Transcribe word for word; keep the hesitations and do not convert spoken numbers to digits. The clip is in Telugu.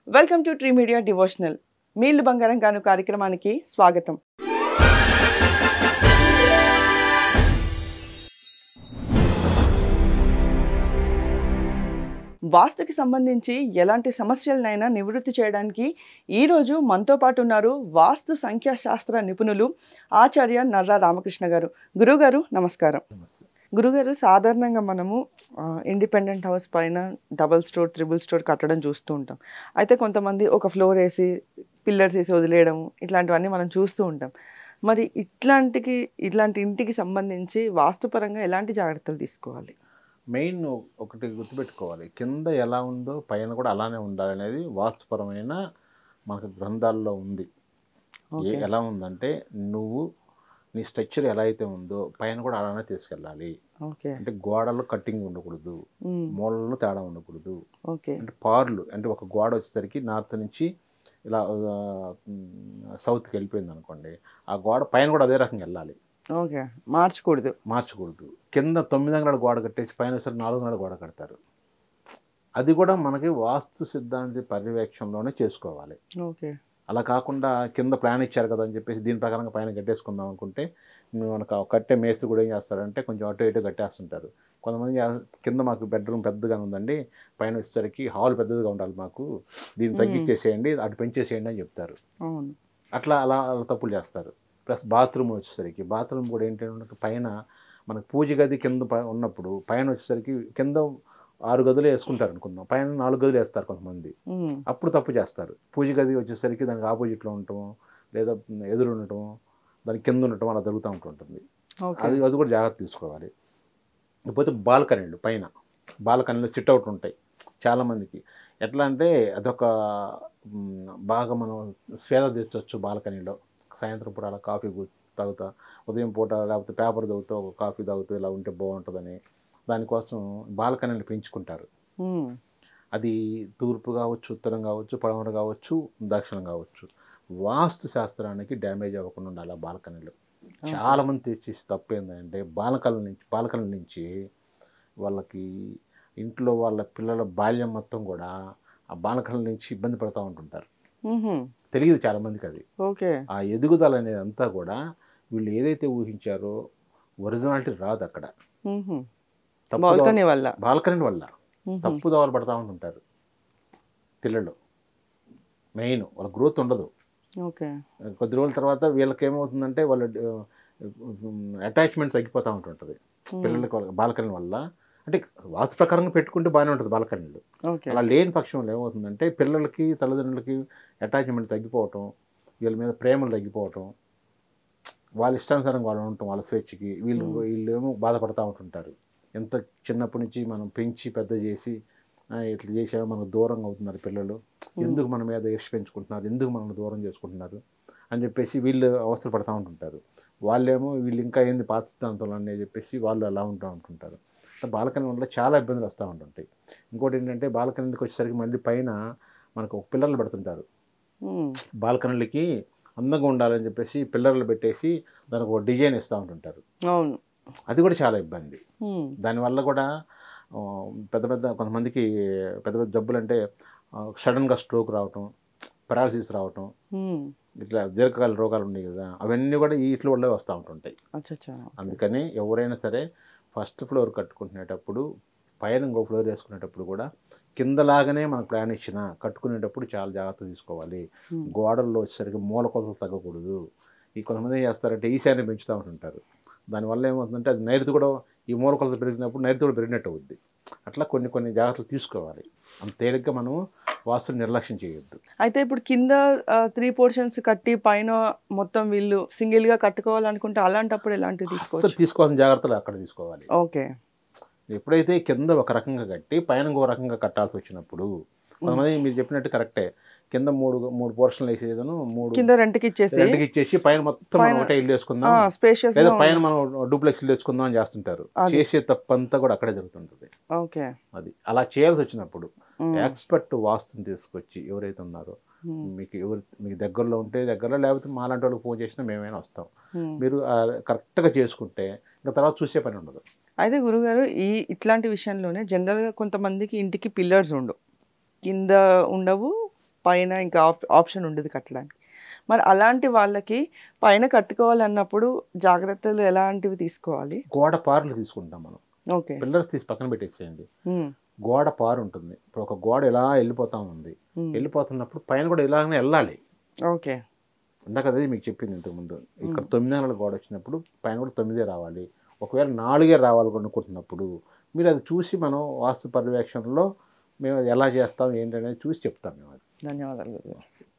Welcome to tree media devotional. మీ ఇల్లు బంగారం గాను కార్యక్రమానికి స్వాగతం. వాస్తుకి సంబంధించి ఎలాంటి సమస్యలనైనా నివృత్తి చేయడానికి ఈరోజు మనతో పాటు ఉన్నారు వాస్తు సంఖ్యాశాస్త్ర నిపుణులు ఆచార్య నర్రా రామకృష్ణ గారు. గురుగారు నమస్కారం. గురుగారు, సాధారణంగా మనము ఇండిపెండెంట్ హౌస్ పైన డబల్ స్టోర్ త్రిబుల్ స్టోర్ కట్టడం చూస్తూ ఉంటాం. అయితే కొంతమంది ఒక ఫ్లోర్ వేసి పిల్లర్స్ వేసి వదిలేయడం ఇట్లాంటివన్నీ మనం చూస్తూ ఉంటాం. మరి ఇట్లాంటికి ఇట్లాంటి ఇంటికి సంబంధించి వాస్తుపరంగా ఎలాంటి జాగ్రత్తలు తీసుకోవాలి? మెయిన్ ఒకటి గుర్తుపెట్టుకోవాలి, కింద ఎలా ఉందో పైన కూడా అలానే ఉండాలనేది వాస్తుపరమైన మనకు గ్రంథాల్లో ఉంది. ఎలా ఉందంటే నువ్వు నీ స్ట్రక్చర్ ఎలా అయితే ఉందో పైన కూడా అలానే తీసుకెళ్ళాలి. అంటే గోడలో కట్టింగ్ ఉండకూడదు, మూలల్లో తేడా ఉండకూడదు. అంటే పార్లు అంటే ఒక గోడ వచ్చేసరికి నార్త్ నుంచి ఇలా సౌత్కి వెళ్ళిపోయింది అనుకోండి, ఆ గోడ పైన కూడా అదే రకంగా వెళ్ళాలి. ఓకే, మార్చకూడదు మార్చకూడదు కింద తొమ్మిది అంగళాల గోడ కట్టేసి పైన వచ్చేసరికి నాలుగు అంగళాల గోడ కడతారు. అది కూడా మనకి వాస్తు సిద్ధాంత పర్యవేక్షణలోనే చేసుకోవాలి. ఓకే, అలా కాకుండా కింద ప్లాన్ ఇచ్చారు కదా అని చెప్పేసి దీని ప్రకారంగా పైన కట్టేసుకుందాం అనుకుంటే మనకు కట్టే మేస్త్రి కూడా ఏం చేస్తారంటే కొంచెం అటు ఇటు కట్టేస్తుంటారు. కొంతమంది కింద మాకు బెడ్రూమ్ పెద్దగా ఉందండి, పైన వచ్చేసరికి హాల్ పెద్దదిగా ఉండాలి, మాకు దీన్ని తగ్గించేసేయండి అటు పెంచేసేయండి అని చెప్తారు. అట్లా అలా అలా తప్పులు చేస్తారు. ప్లస్ బాత్రూమ్ వచ్చేసరికి బాత్రూమ్ కూడా ఏంటంటే పైన మనకు పూజ గది కింద ఉన్నప్పుడు పైన వచ్చేసరికి కింద ఆరు గదులు వేసుకుంటారు అనుకుందాం, పైన నాలుగు గదులు వేస్తారు కొంతమంది. అప్పుడు తప్పు చేస్తారు. పూజ గది వచ్చేసరికి దానికి ఆపోజిట్లో ఉండటం లేదా ఎదురు ఉండటం, దానికి కింద ఉండటం అలా జరుగుతూ ఉంటుంటుంది. అది అది కూడా జాగ్రత్త తీసుకోవాలి. లేకపోతే బాల్కనీలు, పైన బాల్కనీలో సిట్అవుట్ ఉంటాయి చాలామందికి. ఎట్లా అంటే అదొక బాగా మనం స్వేద తెచ్చవచ్చు బాల్కనీలో. సాయంత్రం పూట అలా కాఫీ తాగుతా, ఉదయం పూట లేకపోతే పేపర్ తాగుతూ ఒక కాఫీ తాగుతూ ఇలా ఉంటే బాగుంటుందని దానికోసం బాల్కనీలు పెంచుకుంటారు. అది తూర్పు కావచ్చు, ఉత్తరం కావచ్చు, పడమర కావచ్చు, దక్షిణం కావచ్చు. వాస్తు శాస్త్రానికి డ్యామేజ్ అవ్వకుండా ఉండాలి ఆ బాల్కనీలు. చాలామంది తెచ్చేసి తప్పు ఏంటంటే బాల్కనీల నుంచి బాల్కనీల నుంచి వాళ్ళకి ఇంట్లో వాళ్ళ పిల్లల బాల్యం మొత్తం కూడా ఆ బాల్కనీల నుంచి ఇబ్బంది పడుతూ ఉంటుంటారు. తెలియదు చాలామందికి అది. ఓకే, ఆ ఎదుగుదల అనేది అంతా కూడా వీళ్ళు ఏదైతే ఊహించారో ఒరిజినాలిటీ రాదు అక్కడ. బాల్కనీ వల్ల బాల్కనీ వల్ల తప్పు దోవలు పడతా ఉంటుంటారు పిల్లలు. మెయిన్ వాళ్ళ గ్రోత్ ఉండదు. ఓకే, కొద్ది రోజుల తర్వాత వీళ్ళకి ఏమవుతుందంటే వాళ్ళ అటాచ్మెంట్ తగ్గిపోతూ ఉంటుంటుంది పిల్లలకి బాల్కనీ వల్ల. అంటే వాస్తు ప్రకారంగా పెట్టుకుంటే బాగానే ఉంటుంది బాల్కనీలు. అలా లేని పక్షంలో ఏమవుతుందంటే పిల్లలకి తల్లిదండ్రులకి అటాచ్మెంట్ తగ్గిపోవటం, వీళ్ళ మీద ప్రేమలు తగ్గిపోవటం, వాళ్ళ ఇష్టానుసారంగా వాళ్ళు ఉండటం, వాళ్ళ స్వేచ్ఛకి వీళ్ళు వీళ్ళు ఏమో బాధపడుతూ ఉంటుంటారు. ఎంత చిన్నప్పటి నుంచి మనం పెంచి పెద్ద చేసి ఇట్లా చేసామో మనకు దూరంగా అవుతున్నారు పిల్లలు. ఎందుకు మన మీద ఇష్ట పెంచుకుంటున్నారు, ఎందుకు మనల్ని దూరం చేసుకుంటున్నారు అని చెప్పేసి వీళ్ళు అవస్థలు పడుతూ ఉంటుంటారు. వాళ్ళేమో వీళ్ళు ఇంకా ఏంది పాత సిద్ధాంతాలు అని చెప్పేసి వాళ్ళు అలా ఉంటూ ఉంటుంటారు. బాల్కనీ వల్ల చాలా ఇబ్బందులు వస్తూ ఉంటుంటాయి. ఇంకోటి ఏంటంటే బాల్కనీకి వచ్చేసరికి మళ్ళీ పైన మనకు ఒక పిల్లర్లు పెడుతుంటారు. బాల్కనీలకి అందంగా ఉండాలని చెప్పేసి పిల్లర్లు పెట్టేసి దానికి ఒక డిజైన్ ఇస్తూ ఉంటుంటారు. అవును, అది కూడా చాలా ఇబ్బంది. దానివల్ల కూడా పెద్ద పెద్ద కొంతమందికి పెద్ద పెద్ద జబ్బులు అంటే సడన్గా స్ట్రోక్ రావటం, పెరాలసిస్ రావటం, ఇట్లా దీర్ఘకాల రోగాలు ఉన్నాయి కదా, అవన్నీ కూడా ఈ ఇట్ల వల్లే వస్తూ ఉంటుంటాయి. అందుకని ఎవరైనా సరే ఫస్ట్ ఫ్లోర్ కట్టుకునేటప్పుడు పైన ఇంకో ఫ్లోర్ వేసుకునేటప్పుడు కూడా కిందలాగానే మనకు ప్లాన్ ఇచ్చిన కట్టుకునేటప్పుడు చాలా జాగ్రత్త తీసుకోవాలి. గోడల్లో వచ్చేసరికి మూల కొలతలు తగ్గకూడదు. ఈ కొంతమంది ఏం చేస్తారంటే ఈశాన్యం పెంచుతూ ఉంటుంటారు. దానివల్ల ఏమవుతుందంటే అది నైరుతి కూడా ఈ మూల కొలత పెరిగినప్పుడు నైరుతి కూడా పెరిగినట్టు అవుద్ది. అట్లా కొన్ని కొన్ని జాగ్రత్తలు తీసుకోవాలి. అంత తేలిగ్గా మనం వాస్తుని నిర్లక్ష్యం చేయొద్దు. అయితే ఇప్పుడు కింద త్రీ పోర్షన్స్ కట్టి పైన మొత్తం వీళ్ళు సింగిల్గా కట్టుకోవాలనుకుంటే అలాంటప్పుడు ఎలాంటివి తీసుకోవాలి? తీసుకోవాల్సిన జాగ్రత్తలు అక్కడ తీసుకోవాలి. ఓకే, ఎప్పుడైతే కింద ఒక రకంగా కట్టి పైన ఇంకో రకంగా కట్టాల్సి వచ్చినప్పుడు కొంతమంది మీరు చెప్పినట్టు కరెక్టే, కింద మూడు మూడు పోర్షన్లు వేసేదను మూడు కింద రెంట్కి ఇచ్చేసి రెంట్కి ఇచ్చేసి పైన మొత్తం మనం ఒకటే ఇల్లు వేసుకుందాం, లేదా పైన మనం డూప్లెక్స్ ఇల్లు వేసుకుందాం అని చేస్తుంటారు. చేసే తప్పంతా కూడా అక్కడే జరుగుతుంటుంది. ఓకే, అది అలా చేయాల్సి వచ్చినప్పుడు ఎక్స్పర్ట్ వాస్తుని తీసుకొచ్చి ఎవరైతే ఉన్నారో మీకు ఎవరు మీకు దగ్గరలో ఉంటే దగ్గరలో, లేకపోతే మాలాంటి వాళ్ళకి ఫోన్ చేసినా మేమైనా వస్తాం. మీరు కరెక్ట్గా చేసుకుంటే ఇంకా తర్వాత చూసే పని ఉండదు. అయితే గురుగారు, ఈ ఇట్లాంటి విషయంలోనే జనరల్గా కొంతమందికి ఇంటికి పిల్లర్స్ ఉండవు, కింద ఉండవు పైన ఇంకా ఆప్ ఆప్షన్ ఉండదు కట్టడానికి. మరి అలాంటి వాళ్ళకి పైన కట్టుకోవాలన్నప్పుడు జాగ్రత్తలు ఎలాంటివి తీసుకోవాలి? గోడ పార్లు తీసుకుంటాం మనం. ఓకే. పిల్లర్స్ తీసి పక్కన పెట్టేసేయండి. హ్మ్. గోడ పారు ఉంటుంది. ఇప్పుడు ఒక గోడ ఇలా వెళ్ళిపోతా ఉంది. హ్మ్. వెళ్ళిపోతున్నప్పుడు పైన కూడా ఇలాగనే వెళ్ళాలి. ఓకే. ఇందాక అదే మీకు చెప్పింది ఇంతకుముందు. ఇక్కడ తొమ్మిది నెలల గోడ వచ్చినప్పుడు పైన కూడా తొమ్మిదే రావాలి. ఒకవేళ నాలుగే రావాలి అనుకుంటున్నప్పుడు మీరు అది చూసి మనం వాస్తు పర్యవేక్షణలో మేము అది ఎలా చేస్తాం ఏంటనేది చూసి చెప్తాం మేము అది. ధన్యవాదాలు గురుగారు.